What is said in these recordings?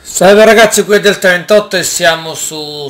Salve ragazzi, qui è del 38 e siamo su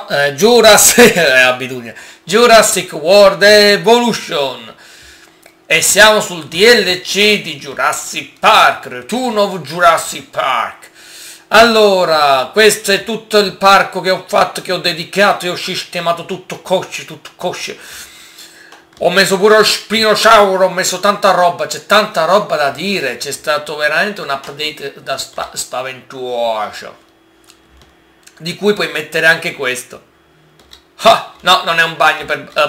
Jurassic World Evolution e siamo sul DLC di Jurassic Park, Return of Jurassic Park. Allora, questo è tutto il parco che ho fatto, che ho dedicato e ho sistemato tutto kosher. Ho messo pure lo spinosauro, ho messo tanta roba, c'è tanta roba da dire, c'è stato veramente un update da spaventoso, di cui puoi mettere anche questo. Ah, no, non è un bagno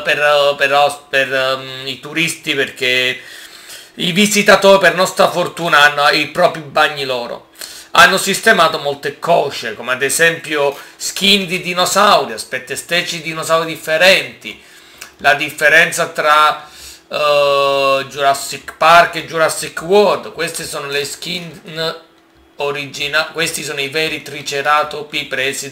per i turisti, perché i visitatori per nostra fortuna hanno i propri bagni loro. Hanno sistemato molte cose, come ad esempio skin di dinosauri, aspetti estetici di dinosauri differenti. La differenza tra Jurassic Park e Jurassic World. Queste sono le skin originali, questi sono i veri triceratopi presi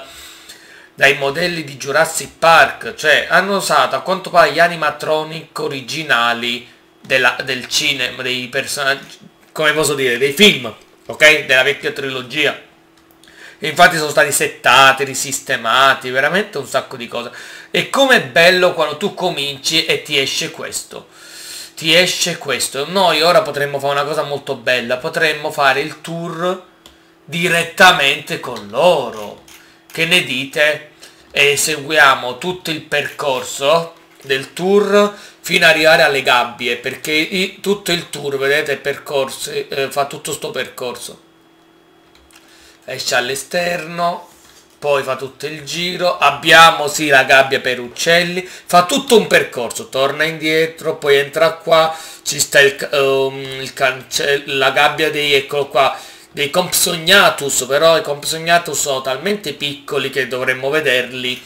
dai modelli di Jurassic Park, cioè hanno usato a quanto pare gli animatronic originali del cinema, dei personaggi, come posso dire, dei film, ok? Della vecchia trilogia. Infatti sono stati settati, risistemati, veramente un sacco di cose. E com'è bello quando tu cominci e ti esce questo. Ti esce questo. Noi ora potremmo fare una cosa molto bella. Potremmo fare il tour direttamente con loro. Che ne dite? E seguiamo tutto il percorso del tour fino ad arrivare alle gabbie. Perché tutto il tour, vedete, il percorso, fa tutto sto percorso. Esce all'esterno, poi fa tutto il giro, abbiamo sì la gabbia per uccelli, fa tutto un percorso, torna indietro, poi entra qua, ci sta il cancello, la gabbia dei, eccolo qua, dei Compsognathus, però i Compsognathus sono talmente piccoli che dovremmo vederli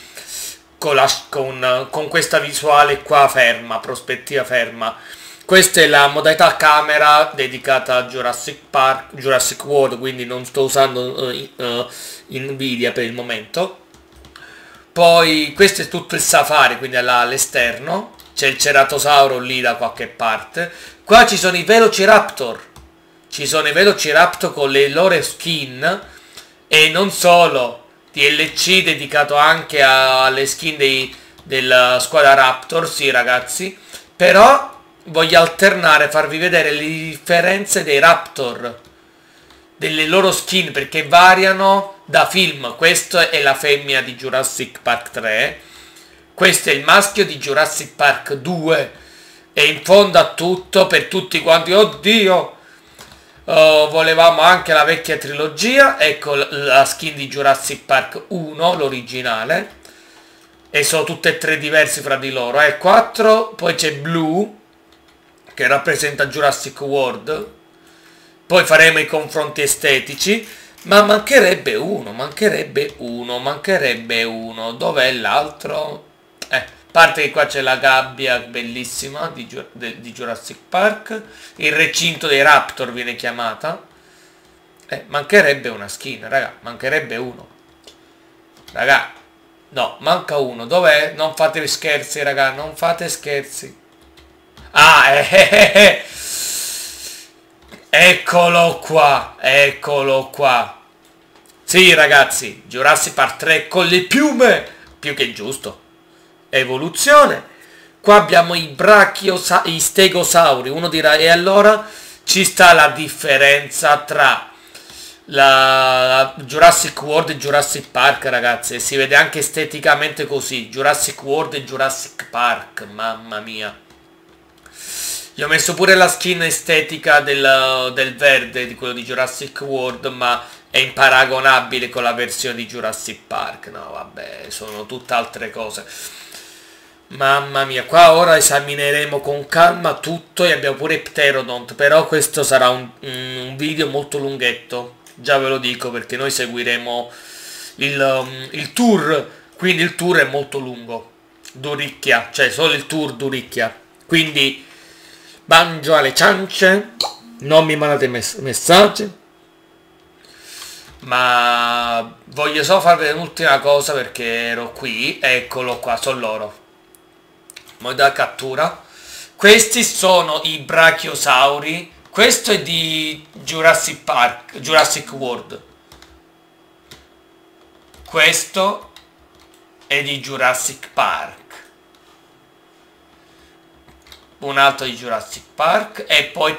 con questa visuale qua ferma, prospettiva ferma. Questa è la modalità camera dedicata a Jurassic World, quindi non sto usando Nvidia per il momento. Poi questo è tutto il safari, quindi all'esterno. C'è il ceratosauro lì da qualche parte. Qua ci sono i Velociraptor. Ci sono i Velociraptor con le loro skin. E non solo. DLC dedicato anche alle skin della squadra Raptor, sì ragazzi. Però voglio alternare, farvi vedere le differenze dei Raptor, delle loro skin, perché variano da film. Questa è la femmina di Jurassic Park 3, questo è il maschio di Jurassic Park 2, e in fondo a tutto, per tutti quanti, oddio, volevamo anche la vecchia trilogia, ecco la skin di Jurassic Park 1, l'originale, e sono tutte e tre diversi fra di loro, 4, poi c'è Blue, che rappresenta Jurassic World, poi faremo i confronti estetici, ma mancherebbe uno, dov'è l'altro? A parte che qua c'è la gabbia bellissima di Jurassic Park, il recinto dei Raptor viene chiamata, mancherebbe una skin, raga, mancherebbe uno, raga, no, manca uno, dov'è? Non fate scherzi, raga, non fate scherzi. Ah, eccolo qua, eccolo qua. Sì, ragazzi, Jurassic Park 3 con le piume, più che giusto. Evoluzione. Qua abbiamo i stegosauri. Uno dirà, e allora ci sta la differenza tra la Jurassic World e Jurassic Park, ragazzi. E si vede anche esteticamente così. Jurassic World e Jurassic Park, mamma mia. Gli ho messo pure la skin estetica del verde di quello di Jurassic World, ma è imparagonabile con la versione di Jurassic Park. No, vabbè, sono tutt'altre cose. Mamma mia, qua ora esamineremo con calma tutto e abbiamo pure Pterodont, però questo sarà un video molto lunghetto, già ve lo dico, perché noi seguiremo il tour, quindi il tour è molto lungo, d'Uricchia, cioè solo il tour d'Uricchia, quindi mangio alle ciance, non mi mandate messaggi, ma voglio solo farvi un'ultima cosa perché ero qui, eccolo qua, sono loro, modalità cattura. Questi sono i brachiosauri, questo è di Jurassic World, Questo è di Jurassic Park. Un altro di Jurassic Park e poi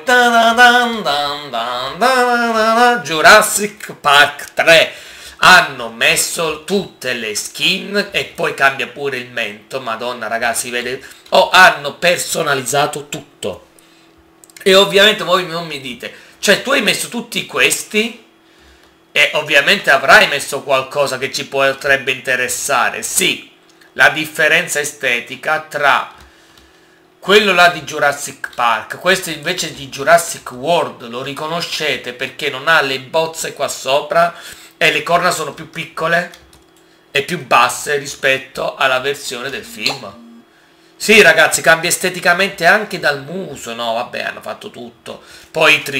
Jurassic Park 3. Hanno messo tutte le skin e poi cambia pure il mento. Madonna ragazzi, vede, hanno personalizzato tutto. E ovviamente voi non mi dite, cioè tu hai messo tutti questi e ovviamente avrai messo qualcosa che ci potrebbe interessare. Sì, la differenza estetica tra quello là di Jurassic Park, questo invece di Jurassic World, lo riconoscete perché non ha le bozze qua sopra e le corna sono più piccole e più basse rispetto alla versione del film. Sì ragazzi, cambia esteticamente anche dal muso, no vabbè, hanno fatto tutto. Poi i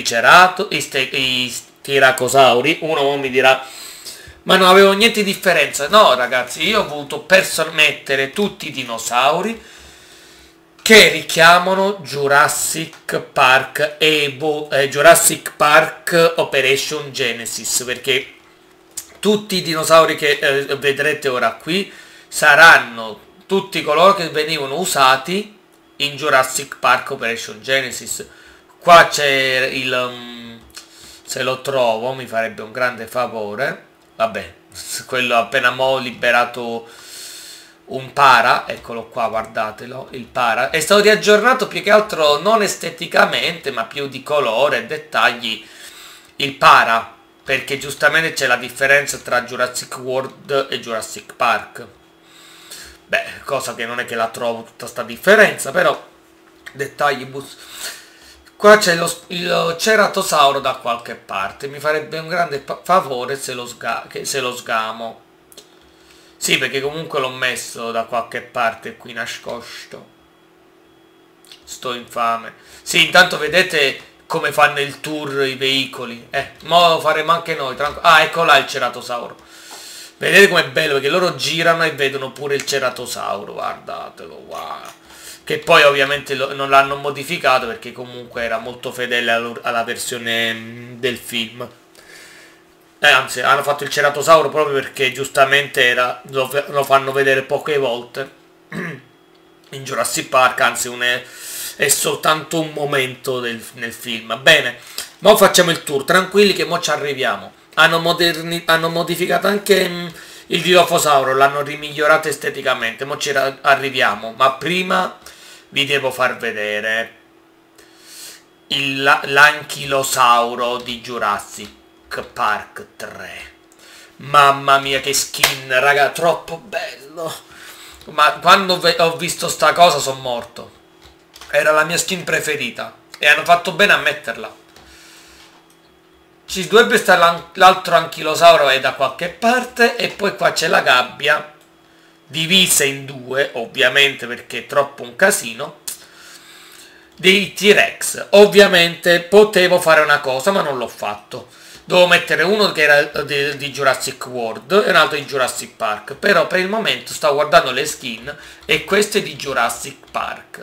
i tiracosauri, uno mi dirà ma non avevo niente di differenza. No ragazzi, io ho voluto mettere tutti i dinosauri che richiamano Jurassic Park Jurassic Park Operation Genesis, perché tutti i dinosauri che vedrete ora qui saranno tutti coloro che venivano usati in Jurassic Park Operation Genesis. Qua c'è se lo trovo mi farebbe un grande favore. Vabbè, quello appena mo' liberato un para, eccolo qua, guardatelo, il para. È stato riaggiornato più che altro non esteticamente, ma più di colore e dettagli. Il para, perché giustamente c'è la differenza tra Jurassic World e Jurassic Park. Beh, cosa che non è che la trovo tutta sta differenza, però dettagli bus. Qua c'è il ceratosauro da qualche parte, mi farebbe un grande favore se lo sgamo. Sì, perché comunque l'ho messo da qualche parte qui nascosto. Sto infame. Sì, intanto vedete come fanno il tour i veicoli. Mo lo faremo anche noi. Ah, ecco là il ceratosauro. Vedete com'è bello, perché loro girano e vedono pure il ceratosauro. Guardatelo, wow. Che poi ovviamente non l'hanno modificato perché comunque era molto fedele alla versione del film. Anzi, hanno fatto il ceratosauro proprio perché giustamente lo fanno vedere poche volte in Jurassic Park, anzi è soltanto un momento nel film. Bene, ma facciamo il tour, tranquilli che mo ci arriviamo. Hanno modificato anche il Dilophosauro, l'hanno rimigliorato esteticamente, mo ci arriviamo, ma prima vi devo far vedere l'anchilosauro di Jurassic Park 3. Mamma mia che skin, raga, troppo bello. Ma quando ho visto sta cosa sono morto. Era la mia skin preferita e hanno fatto bene a metterla. Ci dovrebbe stare l'altro anchilosauro è da qualche parte e poi qua c'è la gabbia divisa in due, ovviamente perché è troppo un casino, dei T-Rex. Ovviamente potevo fare una cosa ma non l'ho fatto. Dovevo mettere uno che era di Jurassic World e un altro di Jurassic Park. Però per il momento sto guardando le skin e questo è di Jurassic Park.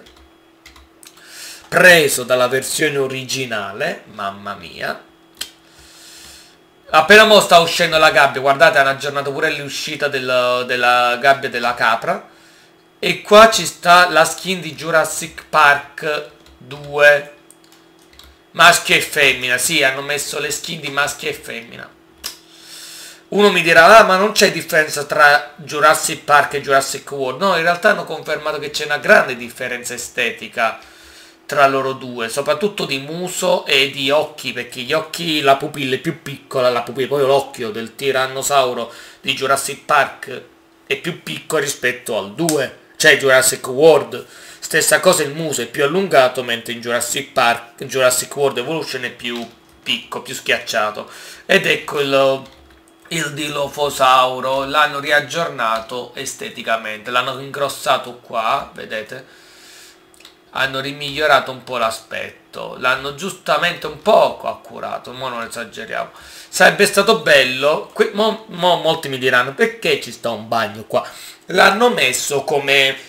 Preso dalla versione originale, mamma mia. Appena mo sta uscendo la gabbia, guardate, hanno aggiornato pure l'uscita della gabbia della capra. E qua ci sta la skin di Jurassic Park 2. Maschio e femmina, sì, hanno messo le skin di maschio e femmina. Uno mi dirà, ah, ma non c'è differenza tra Jurassic Park e Jurassic World. No, in realtà hanno confermato che c'è una grande differenza estetica tra loro due, soprattutto di muso e di occhi, perché gli occhi, la pupilla è più piccola, la pupilla, poi l'occhio del tirannosauro di Jurassic Park è più piccolo rispetto al 2, cioè Jurassic World. Stessa cosa, il muso è più allungato, mentre in Jurassic Park, Jurassic World Evolution è più piccolo, più schiacciato. Ed ecco il Dilophosauro, l'hanno riaggiornato esteticamente, l'hanno ingrossato qua, vedete? Hanno rimigliorato un po' l'aspetto, l'hanno giustamente un poco accurato, ma non esageriamo. Sarebbe stato bello, molti mi diranno perché ci sta un bagno qua. L'hanno messo come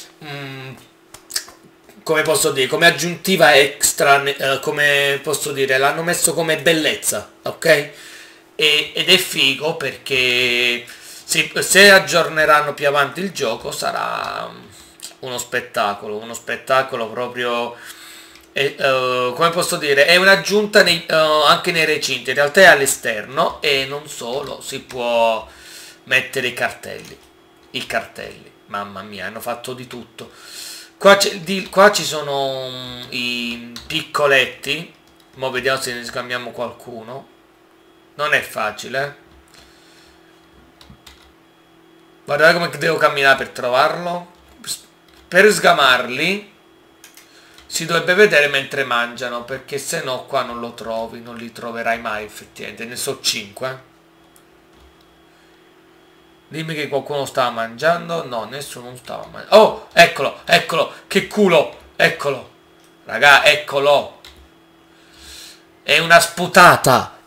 posso dire, come aggiuntiva extra, come posso dire, l'hanno messo come bellezza, ok? Ed è figo perché Sì, se aggiorneranno più avanti il gioco sarà uno spettacolo proprio, come posso dire, è un'aggiunta anche nei recinti, in realtà è all'esterno e non solo, si può mettere i cartelli, mamma mia, hanno fatto di tutto. Qua ci sono i piccoletti, mo vediamo se ne scambiamo qualcuno, non è facile, eh. Guardate come devo camminare per trovarlo. Per sgamarli si dovrebbe vedere mentre mangiano, perché se no qua non lo trovi, non li troverai mai effettivamente. Ne so 5. Dimmi che qualcuno stava mangiando. No, nessuno stava mangiando. Oh, eccolo, eccolo, che culo, eccolo. Raga, eccolo. È una sputata,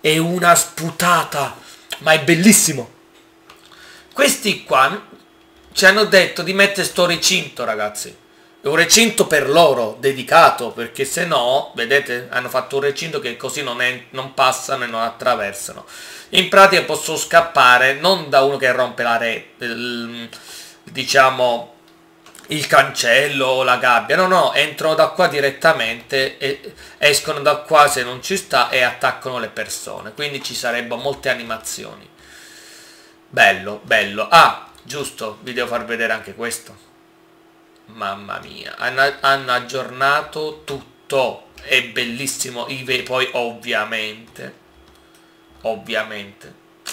ma è bellissimo. Questi qua ci hanno detto di mettere sto recinto, ragazzi. È un recinto per loro, dedicato, perché se no, vedete, hanno fatto un recinto che così non passano e non attraversano. In pratica posso scappare non da uno che rompe la rete, diciamo, il cancello o la gabbia, no, entrano da qua direttamente e escono da qua se non ci sta e attaccano le persone. Quindi ci sarebbero molte animazioni. Bello, bello. Ah, giusto, vi devo far vedere anche questo. Mamma mia, hanno aggiornato tutto. È bellissimo. Poi ovviamente.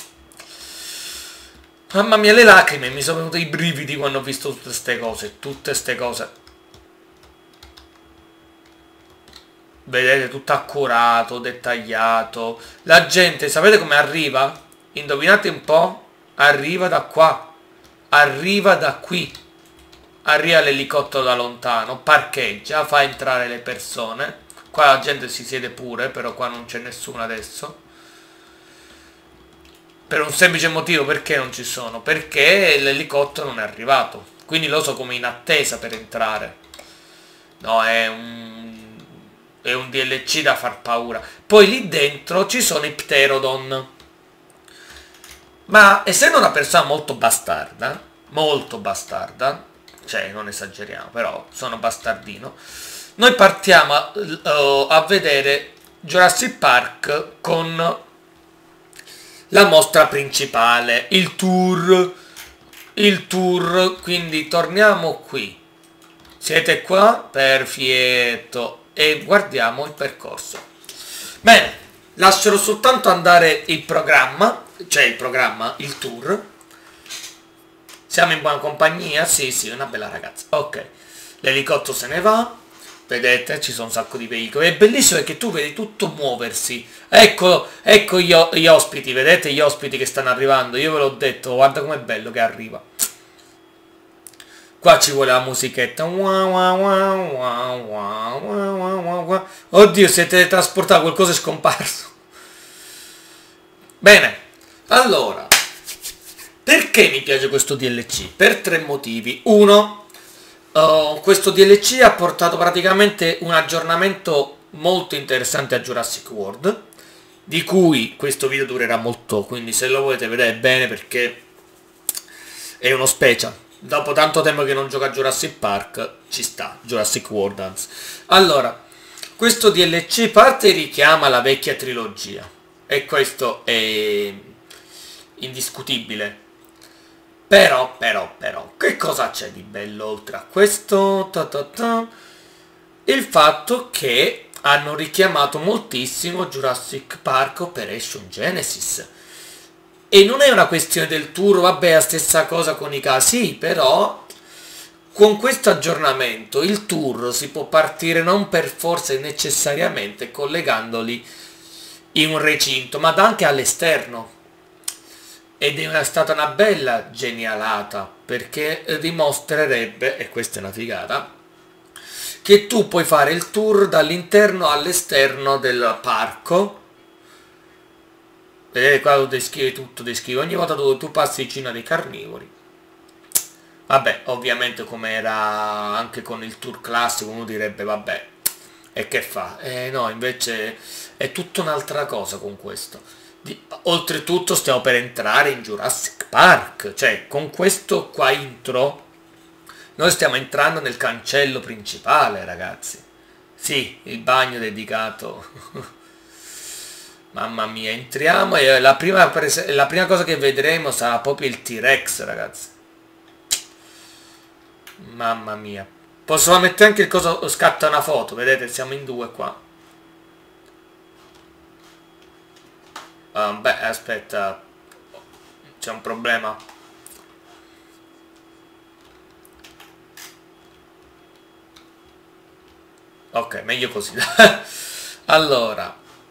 Mamma mia, le lacrime, mi sono venuti i brividi quando ho visto tutte ste cose. Vedete, tutto accurato, dettagliato. La gente, sapete come arriva? Indovinate un po'? Arriva da qua, arriva da qui, arriva l'elicottero da lontano, parcheggia, fa entrare le persone, qua la gente si siede pure, però qua non c'è nessuno adesso, per un semplice motivo. Perché non ci sono? Perché l'elicottero non è arrivato, quindi lo so, come in attesa per entrare. No, è un DLC da far paura. Poi lì dentro ci sono i Pterodon. Ma essendo una persona molto bastarda, cioè non esageriamo, però sono bastardino, noi partiamo a vedere Jurassic Park con la mostra principale, il tour, quindi torniamo qui. Siete qua? Perfetto. E guardiamo il percorso. Bene, lascerò soltanto andare il programma. C'è il tour. Siamo in buona compagnia? Sì, una bella ragazza. Ok, l'elicottero se ne va. Vedete, ci sono un sacco di veicoli. È bellissimo perché tu vedi tutto muoversi. Ecco gli ospiti, vedete gli ospiti che stanno arrivando. Io ve l'ho detto, guarda com'è bello che arriva. Qua ci vuole la musichetta. Oddio, si è teletrasportato, qualcosa è scomparso. Bene. Allora, perché mi piace questo DLC? Per 3 motivi. Uno, questo DLC ha portato praticamente un aggiornamento molto interessante a Jurassic World, di cui questo video durerà molto, quindi se lo volete vedere bene, perché è uno special. Dopo tanto tempo che non gioca a Jurassic Park, ci sta, Jurassic World anzi. Allora, questo DLC parte e richiama la vecchia trilogia, e questo è indiscutibile. Però, che cosa c'è di bello oltre a questo? Il fatto che hanno richiamato moltissimo Jurassic Park Operation Genesis. E non è una questione del tour, vabbè, la stessa cosa con i casi, però con questo aggiornamento il tour si può partire non per forza e necessariamente collegandoli in un recinto, ma anche all'esterno. Ed è stata una bella genialata, perché dimostrerebbe, e questa è una figata, che tu puoi fare il tour dall'interno all'esterno del parco. Vedete qua tu descrivi tutto, descrivi ogni volta dove tu passi vicino a dei carnivori. Vabbè, ovviamente come era anche con il tour classico uno direbbe vabbè, e che fa? No, invece è tutta un'altra cosa con questo. Oltretutto stiamo per entrare in Jurassic Jurassic Park. Cioè, con questo qua intro noi stiamo entrando nel cancello principale, ragazzi. Sì, il bagno dedicato. Mamma mia, entriamo e la prima cosa che vedremo sarà proprio il T-Rex, ragazzi. Mamma mia. Posso mettere anche il coso, scatta una foto, vedete, siamo in due qua. Beh, aspetta, c'è un problema. Ok, meglio così. Allora,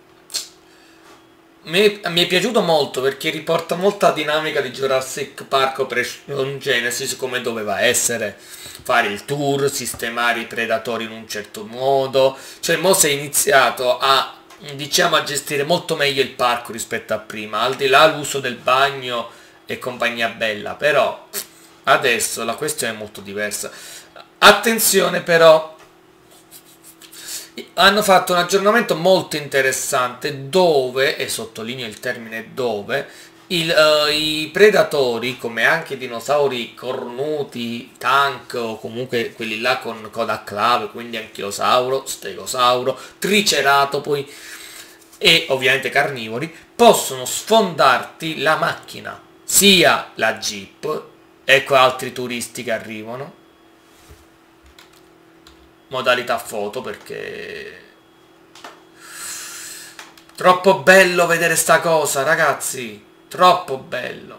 mi è piaciuto molto perché riporta molta dinamica di Jurassic Park Operation Genesis come doveva essere. Fare il tour, sistemare i predatori in un certo modo. Cioè, mo si è iniziato a, diciamo, a gestire molto meglio il parco rispetto a prima, al di là l'uso del bagno e compagnia bella, però adesso la questione è molto diversa. Attenzione però, hanno fatto un aggiornamento molto interessante dove, e sottolineo il termine dove, i predatori, come anche i dinosauri cornuti, tank o comunque quelli là con coda a clave, quindi anchilosauro, stegosauro, triceratopoi e ovviamente carnivori, possono sfondarti la macchina, sia la Jeep, ecco altri turisti che arrivano, modalità foto perché troppo bello vedere sta cosa, ragazzi, troppo bello.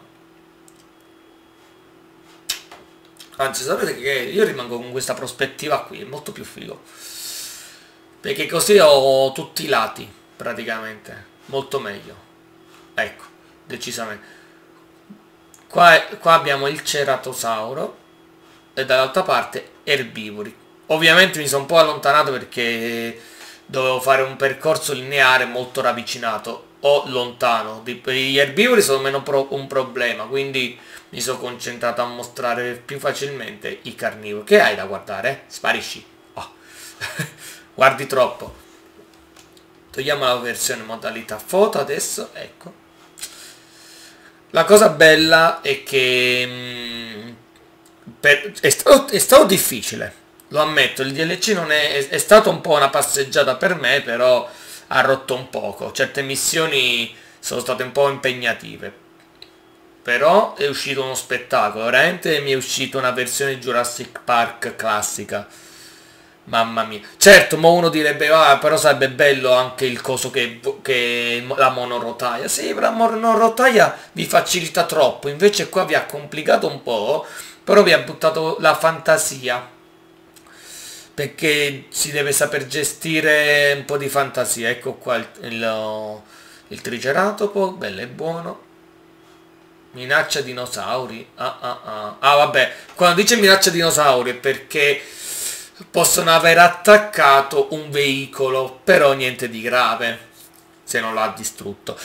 Anzi, sapete che io rimango con questa prospettiva qui, è molto più figo, perché così ho tutti i lati praticamente, molto meglio, ecco, decisamente. Qua abbiamo il ceratosauro e dall'altra parte erbivori. Ovviamente mi sono un po' allontanato perché dovevo fare un percorso lineare molto ravvicinato o lontano. Gli erbivori sono meno un problema, quindi mi sono concentrato a mostrare più facilmente i carnivori. Che hai da guardare? Sparisci. Oh. Guardi troppo. Togliamo la versione modalità foto adesso, ecco. La cosa bella è che è stato difficile. Lo ammetto, il DLC non è stato un po' una passeggiata per me, però ha rotto un poco. Certe missioni sono state un po' impegnative. Però è uscito uno spettacolo, veramente mi è uscita una versione Jurassic Park classica. Mamma mia. Certo, mo uno direbbe, ah, però sarebbe bello anche il coso che la monorotaia. Sì, la monorotaia vi facilita troppo, invece qua vi ha complicato un po', però vi ha buttato la fantasia. Perché si deve saper gestire un po' di fantasia. Ecco qua il triceratopo, bello e buono. Minaccia dinosauri. Vabbè, quando dice minaccia dinosauri è perché possono aver attaccato un veicolo, però niente di grave, se non l'ha distrutto.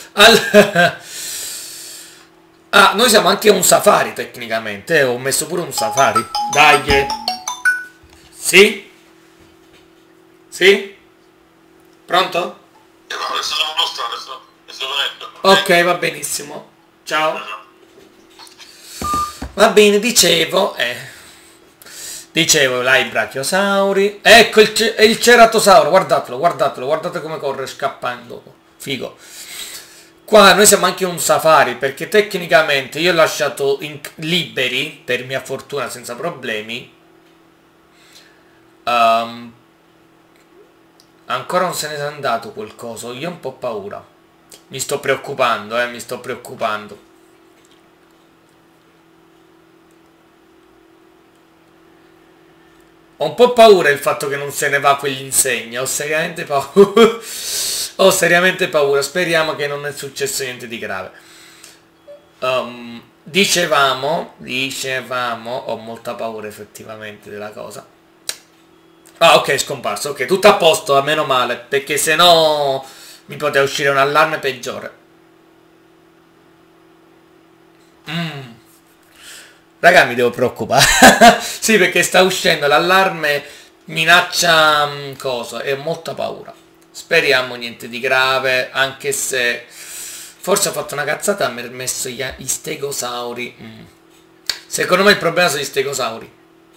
Noi siamo anche un safari tecnicamente, ho messo pure un safari. Dai. Sì? Sì? Pronto? No, adesso sono uno strano, sto venendo. Ok, va benissimo. Ciao. Va bene, dicevo, là i brachiosauri. Ecco il ceratosauro, guardatelo, guardate come corre scappando. Figo. Qua noi siamo anche un safari, perché tecnicamente io ho lasciato liberi, per mia fortuna senza problemi. Ancora non se ne è andato quel coso, io ho un po' paura. Mi sto preoccupando, mi sto preoccupando. Ho un po' paura il fatto che non se ne va quell'insegna, ho seriamente paura. Ho seriamente paura, speriamo che non è successo niente di grave. Dicevamo, ho molta paura effettivamente della cosa. Ah, ok, è scomparso, ok, tutto a posto, meno male, perché se no mi poteva uscire un allarme peggiore. Raga, mi devo preoccupare. Sì, perché sta uscendo l'allarme minaccia cosa e ho molta paura. Speriamo niente di grave, anche se Forse ho fatto una cazzata e mi ha messo gli stegosauri. Secondo me il problema sono gli stegosauri.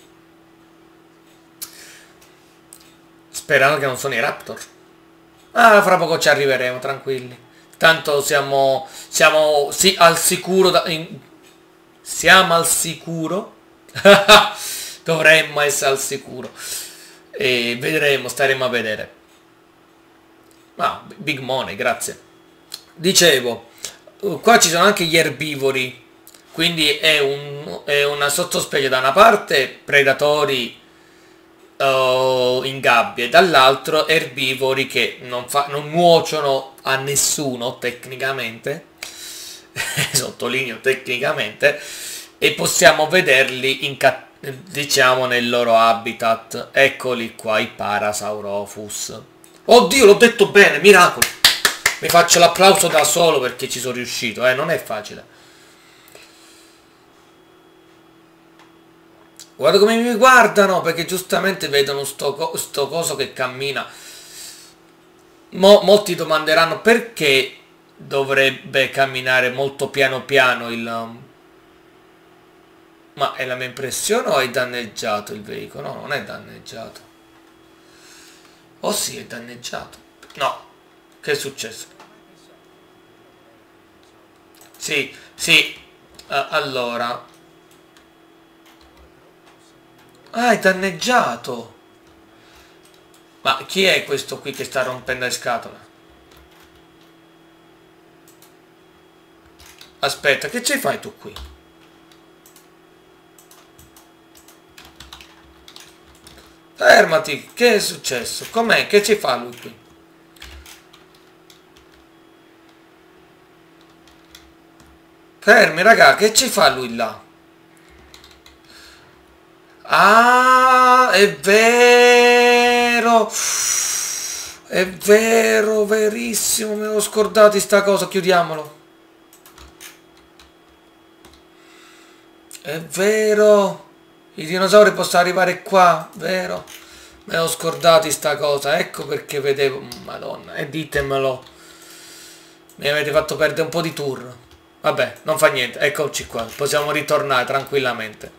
Sperando che non sono i raptor. Ah, fra poco ci arriveremo, tranquilli. Tanto siamo sì, al sicuro. Siamo al sicuro. Dovremmo essere al sicuro. E vedremo, staremo a vedere. Ah, big money, grazie. Dicevo, qua ci sono anche gli erbivori. Quindi è una sottospecie da una parte predatori in gabbia e dall'altro erbivori che non nuociono a nessuno tecnicamente. Sottolineo tecnicamente, e possiamo vederli diciamo nel loro habitat. Eccoli qua, i Parasaurolophus. Oddio, l'ho detto bene, miracolo. Mi faccio l'applauso da solo perché ci sono riuscito, non è facile. Guarda come mi guardano, perché giustamente vedono sto coso che cammina. Molti domanderanno perché dovrebbe camminare molto piano piano il... Ma è la mia impressione o è danneggiato il veicolo? No, non è danneggiato. Oh sì, è danneggiato. No. Che è successo? Sì, sì. Allora. Ah, è danneggiato. Ma chi è questo qui che sta rompendo le scatole? Aspetta, che ci fai tu qui? Fermati, che è successo? Com'è? Che ci fa lui qui? Fermi, raga, che ci fa lui là? Ah, è vero! È vero, verissimo, me l'ho scordato di sta cosa, chiudiamolo. È vero! I dinosauri possono arrivare qua, vero? Me l'ho scordato di sta cosa, ecco perché vedevo... Madonna, e ditemelo. Mi avete fatto perdere un po' di tour. Vabbè, non fa niente, eccoci qua, possiamo ritornare tranquillamente.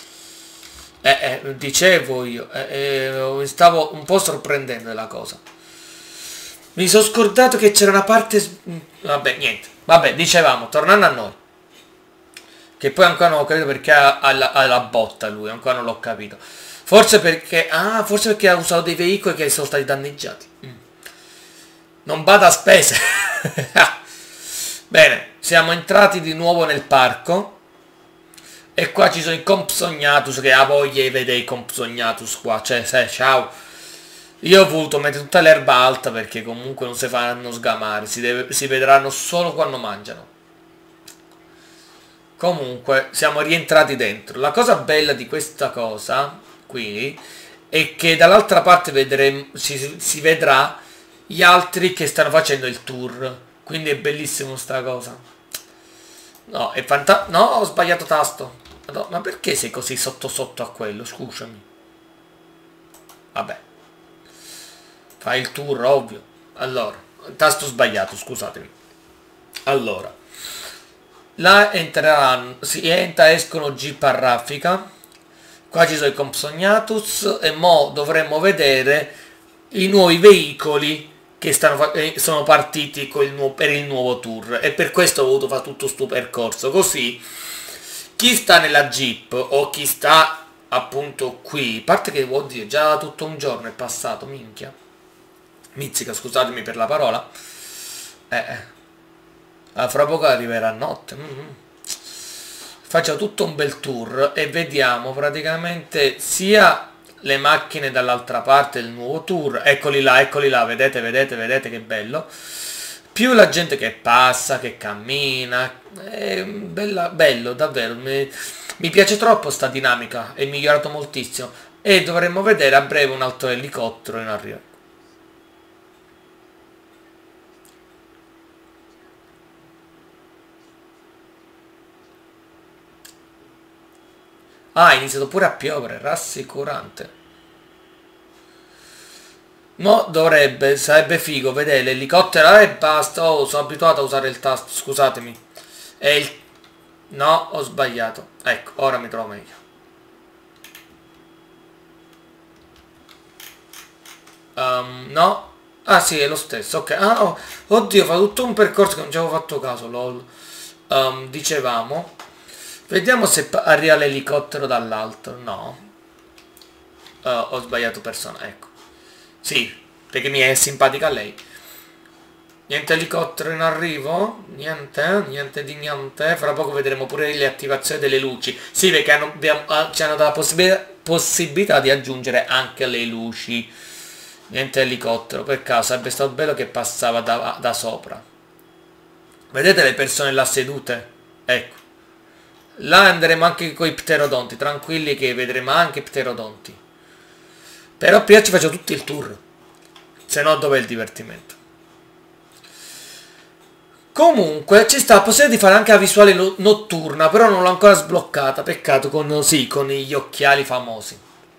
Dicevo io, mi stavo un po' sorprendendo della cosa. Mi sono scordato che c'era una parte... Vabbè, niente. Vabbè, dicevamo, tornando a noi. Che poi ancora non ho capito perché ha la botta lui, ancora non l'ho capito. Forse perché... Ah, forse perché ha usato dei veicoli che sono stati danneggiati. Non bada a spese. Bene, siamo entrati di nuovo nel parco. E qua ci sono i Compsognathus, che ha voglia di vedere i Compsognathus qua. Cioè, ciao. Io ho voluto mettere tutta l'erba alta perché comunque non si faranno sgamare. Si vedranno solo quando mangiano. Comunque, siamo rientrati dentro. La cosa bella di questa cosa qui è che dall'altra parte si vedrà gli altri che stanno facendo il tour. Quindi è bellissimo sta cosa. No, è fantastico. No, ho sbagliato tasto. Ma perché sei così sotto a quello? Scusami. Vabbè. Fai il tour, ovvio. Allora, tasto sbagliato, scusatemi. Allora. Là entreranno, si entra, escono jeep a raffica. Qua ci sono i Compsognathus e mo dovremmo vedere i nuovi veicoli che sono partiti per il nuovo tour. E per questo ho voluto fare tutto sto percorso. Così chi sta nella jeep o chi sta appunto qui, a parte che oddio, già tutto un giorno è passato, minchia. Mizzica, scusatemi per la parola. Fra poco arriverà notte. Facciamo tutto un bel tour e vediamo praticamente sia le macchine dall'altra parte del nuovo tour. Eccoli là, vedete che bello. Più la gente che passa, che cammina. È bello, davvero. Mi piace troppo sta dinamica, è migliorato moltissimo. E dovremmo vedere a breve un altro elicottero in arrivo. Ah, è iniziato pure a piovere, rassicurante. Mo dovrebbe, sarebbe figo vedere l'elicottero e basta. Oh, sono abituato a usare il tasto, scusatemi. È il... No, ho sbagliato. Ecco, ora mi trovo meglio. No. Ah sì, è lo stesso, ok. Ah, oh, oddio, fa tutto un percorso che non ci avevo fatto caso, lol. Dicevamo. Vediamo se arriva l'elicottero dall'alto. No. Ho sbagliato persona, ecco. Sì, perché mi è simpatica lei. Niente elicottero in arrivo? Niente, niente di niente. Fra poco vedremo pure le attivazioni delle luci. Sì, perché ci hanno dato la possibilità di aggiungere anche le luci. Niente elicottero, per caso sarebbe stato bello che passava da sopra. Vedete le persone là sedute? Ecco. Là andremo anche con i pterodonti, tranquilli che vedremo anche i pterodonti. Però prima ci faccio tutto il tour. Se no dov'è il divertimento? Comunque ci sta la possibilità di fare anche la visuale notturna, però non l'ho ancora sbloccata, peccato, con, sì, con gli occhiali famosi.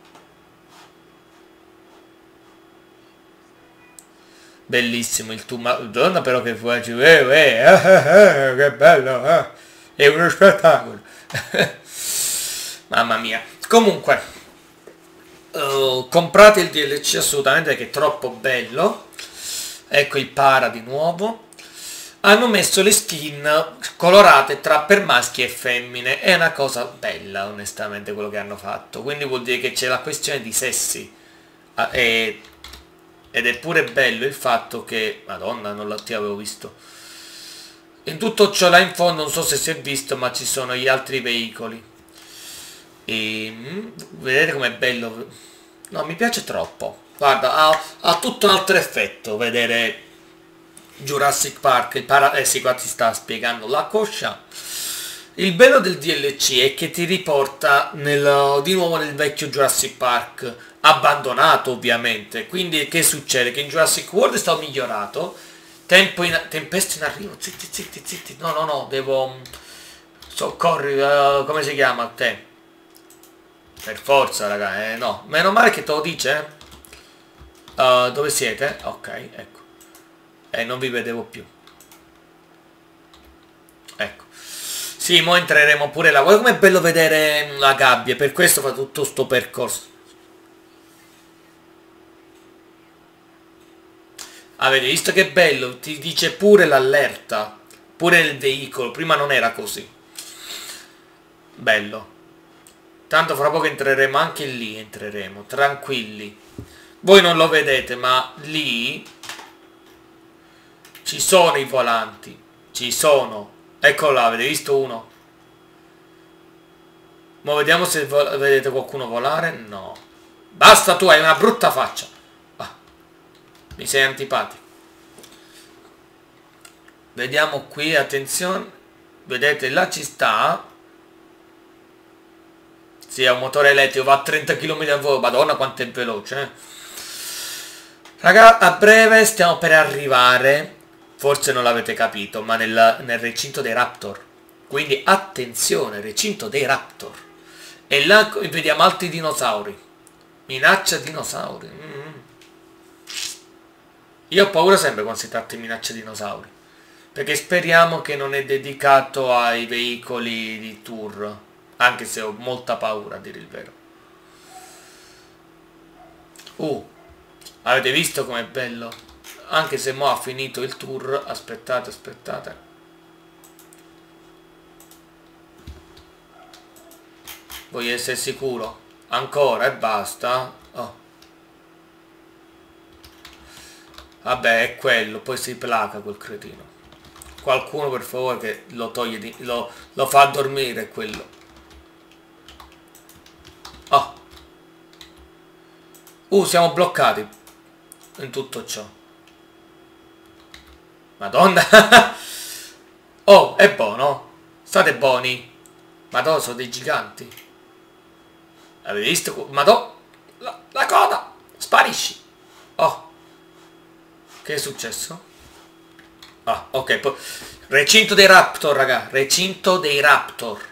Bellissimo il tour, madonna però che fuori, che bello, è uno spettacolo. Mamma mia. Comunque, comprate il DLC assolutamente perché è troppo bello. Ecco il para di nuovo. Hanno messo le skin colorate per maschi e femmine. È una cosa bella, onestamente, quello che hanno fatto. Quindi vuol dire che c'è la questione di sessi. Ed è pure bello il fatto che... Madonna, non ti avevo visto. In tutto ciò là in fondo, non so se si è visto, ma ci sono gli altri veicoli. E vedete com'è bello. No, mi piace troppo. Guarda, ha tutto un altro effetto vedere Jurassic Park. Sì, qua ti sta spiegando la coscia. Il bello del DLC è che ti riporta di nuovo nel vecchio Jurassic Park, abbandonato ovviamente. Quindi che succede? Che in Jurassic World è stato migliorato. Tempesta in arrivo. Zitti, zitti, zitti. No, devo... Soccorri, come si chiama te? Per forza, raga, no. Meno male che te lo dice. Dove siete? Ok, ecco. Non vi vedevo più. Ecco. Sì, mo entreremo pure là. Guarda com'è bello vedere la gabbia. Per questo fa tutto sto percorso. Avete visto che bello? Ti dice pure l'allerta. Pure nel veicolo. Prima non era così. Bello. Tanto fra poco entreremo anche lì, entreremo, tranquilli. Voi non lo vedete, ma lì ci sono i volanti. Ci sono. Eccolo là, avete visto uno? Ma vediamo se vedete qualcuno volare. No. Basta, tu hai una brutta faccia. Ah, mi sei antipatico. Vediamo qui, attenzione. Vedete, là ci sta. Sì, è un motore elettrico, va a 30 km/h. Madonna quanto è veloce, Raga, a breve stiamo per arrivare, forse non l'avete capito, ma nel recinto dei Raptor. Quindi attenzione, recinto dei Raptor. E là vediamo altri dinosauri. Minaccia dinosauri. Io ho paura sempre quando si tratta di minaccia dinosauri. Perché speriamo che non è dedicato ai veicoli di tour. Anche se ho molta paura, a dire il vero. Avete visto com'è bello? Anche se mo ha finito il tour. Aspettate. Voglio essere sicuro. Ancora e basta. Oh. Vabbè, è quello. Poi si placa quel cretino. Qualcuno per favore che lo toglie lo fa dormire quello. Siamo bloccati in tutto ciò. Madonna. Oh, è buono. State buoni. Madonna, sono dei giganti. Avete visto? Madonna. La coda. Sparisci. Oh. Che è successo? Ah, ok. Recinto dei Raptor, raga. Recinto dei Raptor.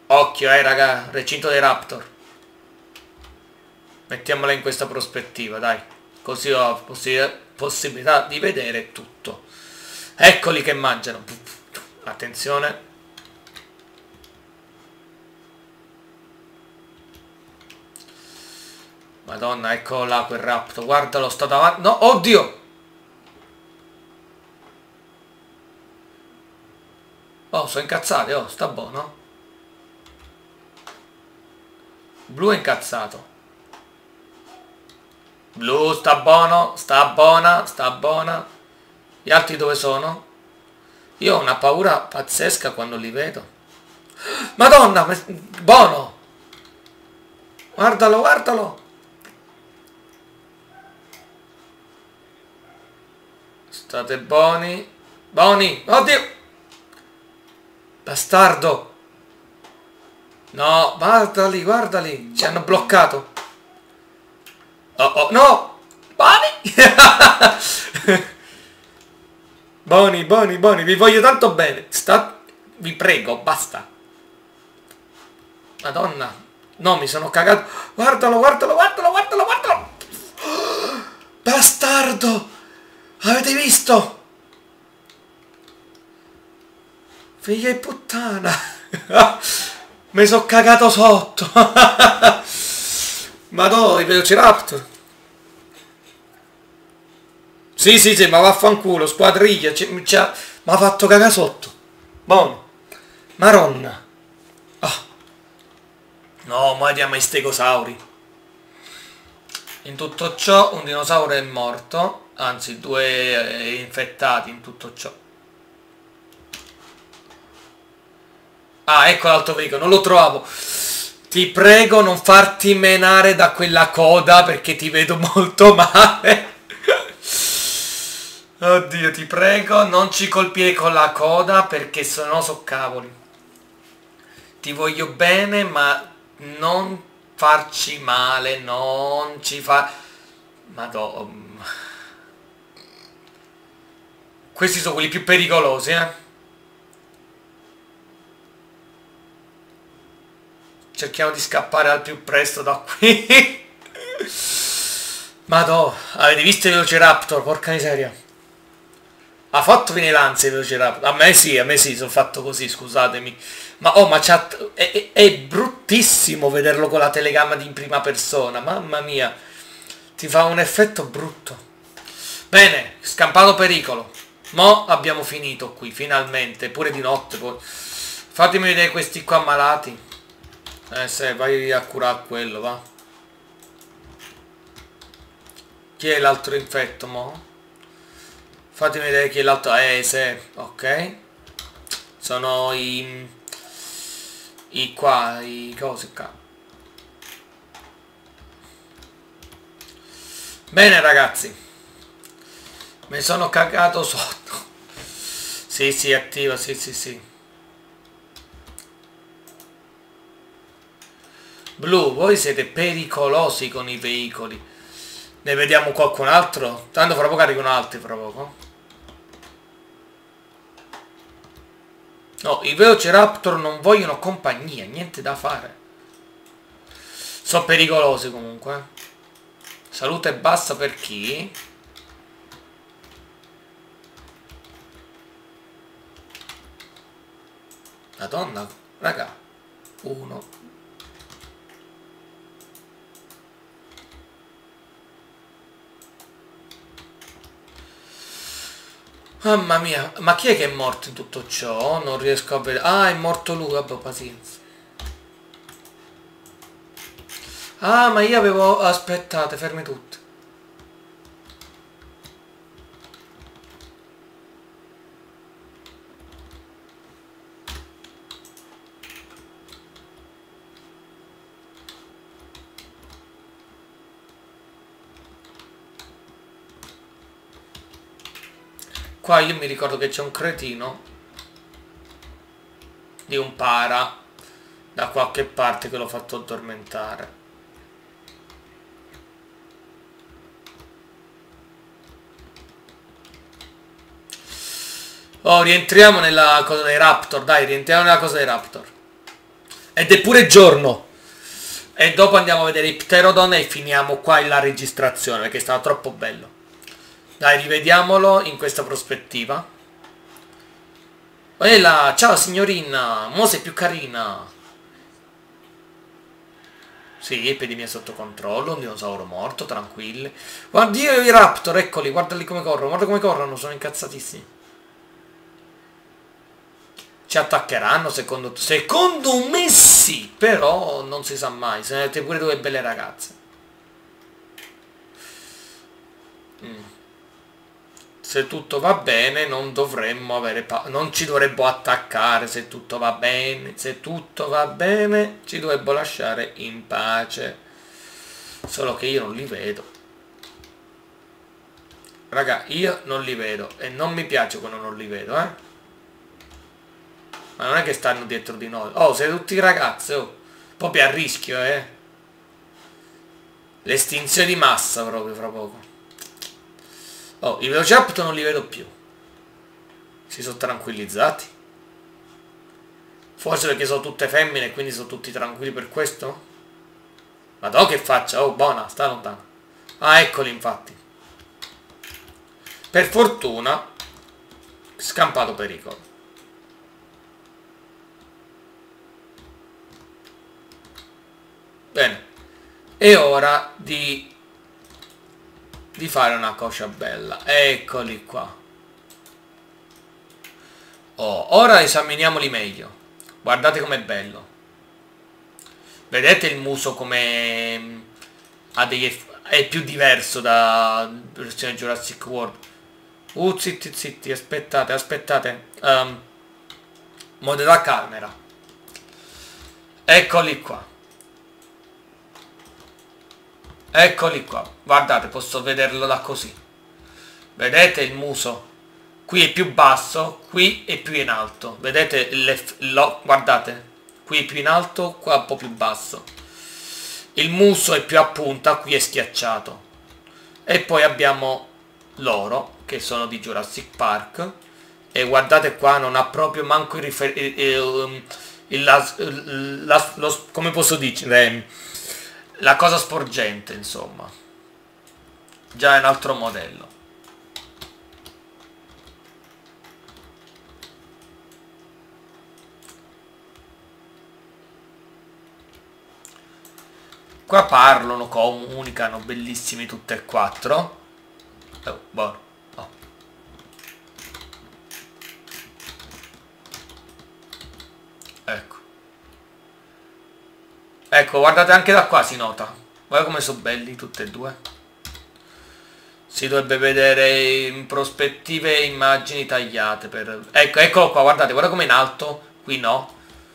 Occhio, raga, recinto dei Raptor. Mettiamola in questa prospettiva, dai. Così ho possibilità di vedere tutto. Eccoli che mangiano. Attenzione. Madonna, eccolo là quel Raptor. Guardalo, sta davanti. No, oddio! Oh, sono incazzati, oh, sta buono. Blu è incazzato. Blu, sta buono, sta buona, sta buona. Gli altri dove sono? Io ho una paura pazzesca quando li vedo. Madonna, buono! Guardalo, guardalo! State buoni. Buoni! Oddio! Bastardo! No, guardali, guardali! Ci hanno bloccato! Oh, oh, no! Buoni! Buoni, buoni, buoni, vi voglio tanto bene. Vi prego, basta. Madonna. No, mi sono cagato. Guardalo, guardalo, guardalo, guardalo, guardalo! Bastardo! Avete visto? Figlia di puttana! Mi sono cagato sotto! Madonna, i Velociraptor! Sì, sì, sì, ma vaffanculo, squadriglia, mi ha fatto cagare sotto. Buono. Maronna. Oh. No, ma andiamo ai stegosauri. In tutto ciò un dinosauro è morto, anzi 2 infettati in tutto ciò. Ah, ecco l'altro veicolo, non lo trovavo. Ti prego non farti menare da quella coda perché ti vedo molto male. Oddio, ti prego, non ci colpire con la coda perché sennò so cavoli. Ti voglio bene, ma non farci male, non ci fa... Madonna. Questi sono quelli più pericolosi, eh. Cerchiamo di scappare al più presto da qui. Madonna, avete visto i Velociraptor? Porca miseria. Ha fatto venire l'ansia il Velociraptor. A me sì, sono fatto così, scusatemi. Ma oh, ma è bruttissimo vederlo con la telecamera in prima persona. Mamma mia. Ti fa un effetto brutto. Bene, scampato pericolo. Mo' abbiamo finito qui, finalmente. Pure di notte poi. Fatemi vedere questi qua malati. Se vai a curare quello, va. Chi è l'altro infetto, mo'? Fatemi vedere chi è l'altro. Se, ok. Sono i cosi qua. Bene ragazzi. Mi sono cagato sotto. Sì, sì, attiva, sì, sì, sì. Blu, voi siete pericolosi con i veicoli. Ne vediamo qualcun altro? Tanto fra poco arrivano altri, fra poco. No, i Velociraptor non vogliono compagnia, niente da fare. Sono pericolosi comunque. Salute bassa per chi? Madonna, raga. 1. Mamma mia, ma chi è che è morto in tutto ciò? Non riesco a vedere. Ah, è morto lui, vabbè, pazienza. Ah, ma io avevo... Aspettate, fermi tutti. Qua io mi ricordo che c'è un cretino di un para da qualche parte che l'ho fatto addormentare. Oh, rientriamo nella cosa dei Raptor, dai, rientriamo nella cosa dei Raptor. Ed è pure giorno. E dopo andiamo a vedere i Pterodon e finiamo qua la registrazione, perché è stato troppo bello. Dai, rivediamolo in questa prospettiva. Ehi, ciao signorina, mo sei più carina. Sì, epidemia sotto controllo, un dinosauro morto, tranquilli. Guarda, io i raptor, eccoli, guardali come corrono, guarda come corrono, sono incazzatissimi. Ci attaccheranno secondo te? Secondo me sì, però non si sa mai, se ne avete pure due belle ragazze. Se tutto va bene non dovremmo avere non ci dovrebbe attaccare, se tutto va bene, se tutto va bene ci dovrebbe lasciare in pace. Solo che io non li vedo. Raga, io non li vedo e non mi piace quando non li vedo, eh. Ma non è che stanno dietro di noi. Oh, siete tutti ragazzi, oh. Proprio a rischio, eh. L'estinzione di massa proprio fra poco. Oh, i Velociraptor non li vedo più. Si sono tranquillizzati. Forse perché sono tutte femmine e quindi sono tutti tranquilli per questo? Madò che faccia, oh buona, sta lontano. Ah, eccoli infatti. Per fortuna, scampato pericolo. Bene. È ora di fare una cosa bella. Eccoli qua. Oh, ora esaminiamoli meglio. Guardate com'è bello. Vedete il muso come ha degli è più diverso da versione Jurassic World. Zitti zitti, aspettate, aspettate. Modalità camera. Eccoli qua. Eccoli qua. Guardate, posso vederlo da così. Vedete il muso? Qui è più basso, qui è più in alto. Vedete? Guardate. Qui è più in alto, qua un po' più basso. Il muso è più a punta, qui è schiacciato. E poi abbiamo loro, che sono di Jurassic Park. E guardate qua, non ha proprio manco come posso dire? La cosa sporgente, insomma. Già è un altro modello. Qua parlano, comunicano, bellissimi tutti e quattro. Oh, buono. Oh. Ecco. Ecco, guardate anche da qua si nota. Guarda come sono belli tutti e due. Si dovrebbe vedere in prospettive immagini tagliate per... Ecco, eccolo qua, guardate, guarda come in alto. Qui no.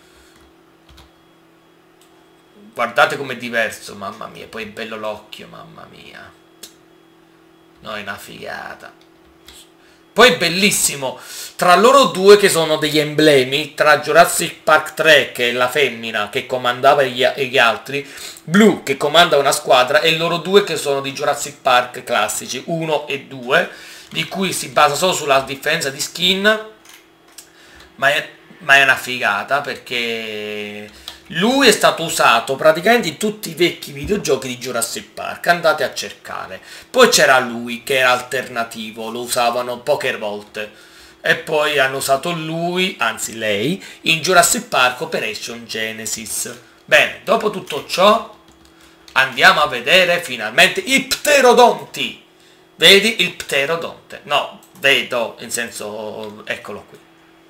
Guardate com'è diverso, mamma mia. Poi è bello l'occhio, mamma mia. No, è una figata. Poi è bellissimo. Tra loro due che sono degli emblemi, tra Jurassic Park 3 che è la femmina che comandava gli altri, Blue che comanda una squadra e loro due che sono di Jurassic Park classici 1 e 2, di cui si basa solo sulla differenza di skin, ma è una figata perché lui è stato usato praticamente in tutti i vecchi videogiochi di Jurassic Park, andate a cercare. Poi c'era lui che era alternativo, lo usavano poche volte. E poi hanno usato lui, anzi lei, in Jurassic Park Operation Genesis. Bene, dopo tutto ciò andiamo a vedere finalmente i pterodonti. Vedi il pterodonte? No, vedo, in senso, eccolo qui.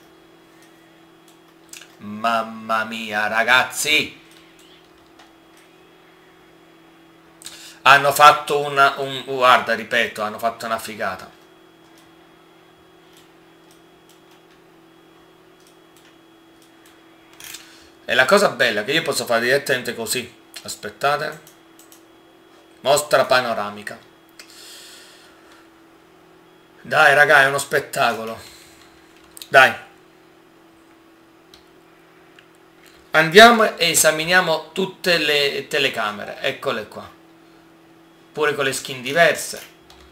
Mamma mia, ragazzi! Hanno fatto guarda, ripeto, hanno fatto una figata. E la cosa bella è che io posso fare direttamente così. Aspettate. Mostra panoramica. Dai, raga, è uno spettacolo. Dai. Andiamo e esaminiamo tutte le telecamere. Eccole qua. Pure con le skin diverse.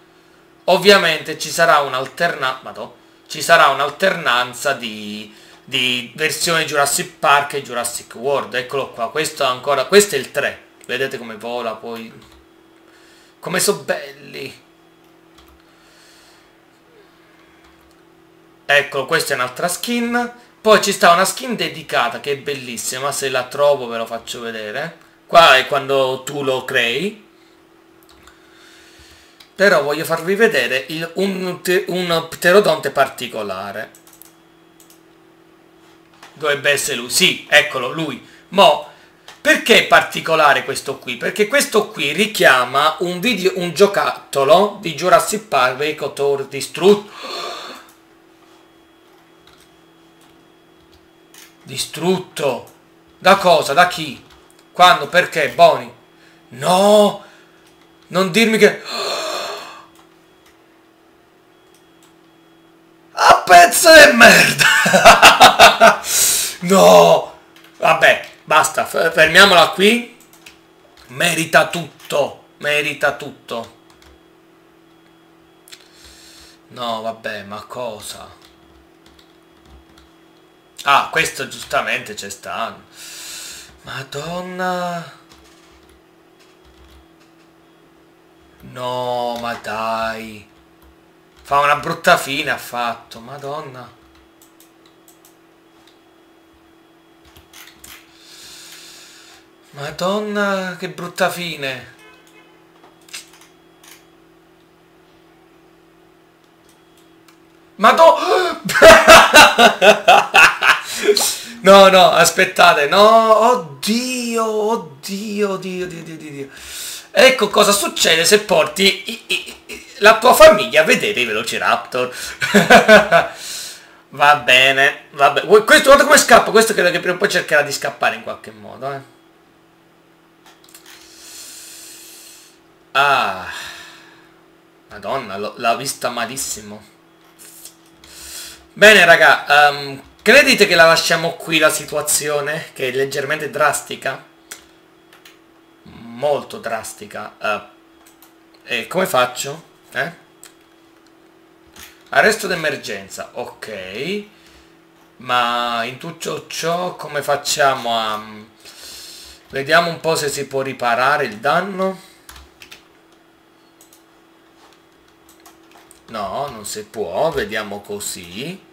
Ovviamente ci sarà un'alternanza di di versione Jurassic Park e Jurassic World. Eccolo qua, questo ancora, questo è il 3. Vedete come vola poi, come sono belli. Eccolo, questa è un'altra skin. Poi ci sta una skin dedicata che è bellissima, se la trovo ve lo faccio vedere. Qua è quando tu lo crei. Però voglio farvi vedere un pterodonte particolare. Dovrebbe essere lui. Sì, eccolo, lui. Mo, perché è particolare questo qui? Perché questo qui richiama un giocattolo di Jurassic Park Vehicle distrutto. Distrutto. Da cosa? Da chi? Quando? Perché? Boni? No! Non dirmi che... A pezzo di merda! No! Vabbè, basta, fermiamola qui. Merita tutto. Merita tutto. No, vabbè, ma cosa? Ah, questo giustamente c'è sta. Madonna. No, ma dai. Fa una brutta fine, ha fatto. Madonna. Madonna, che brutta fine. Madonna. No, no, aspettate. No, oddio, oddio, oddio, oddio, oddio, oddio. Ecco cosa succede se porti la tua famiglia a vedere i Velociraptor. Va bene, vabbè. Questo, guarda come scappa. Questo credo che prima o poi cercherà di scappare in qualche modo, eh. Ah, Madonna, l'ha vista malissimo. Bene, raga, credete che la lasciamo qui la situazione, che è leggermente drastica? Molto drastica. E come faccio? Arresto d'emergenza, ok. Ma in tutto ciò come facciamo a... Vediamo un po' se si può riparare il danno. No, non si può, vediamo così.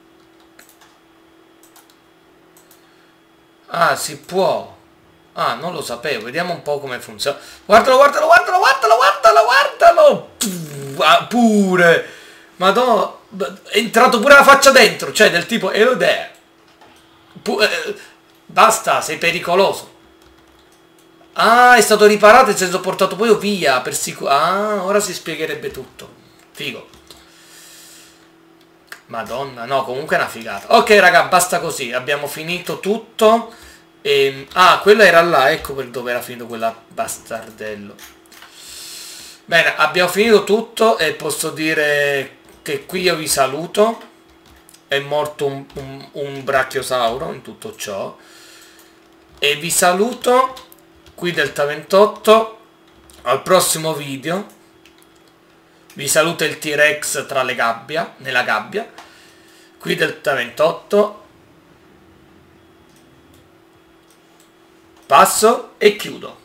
Ah, si può. Ah, non lo sapevo, vediamo un po' come funziona. Guardalo, guardalo, guardalo, guardalo, guardalo, guardalo. Pure. Madonna, è entrato pure la faccia dentro, cioè del tipo, hello there. Basta, sei pericoloso. Ah, è stato riparato, nel senso portato poi via, per sicuro. Ah, ora si spiegherebbe tutto. Figo. Madonna, no, comunque è una figata. Ok, raga, basta così, abbiamo finito tutto. Ah, quello era là, ecco per dove era finito quella bastardello. Bene, abbiamo finito tutto e posso dire che qui io vi saluto. È morto un brachiosauro in tutto ciò. E vi saluto qui Delta 28 al prossimo video. Vi saluta il T-Rex tra le gabbia, nella gabbia. Qui Delta 28. Passo e chiudo.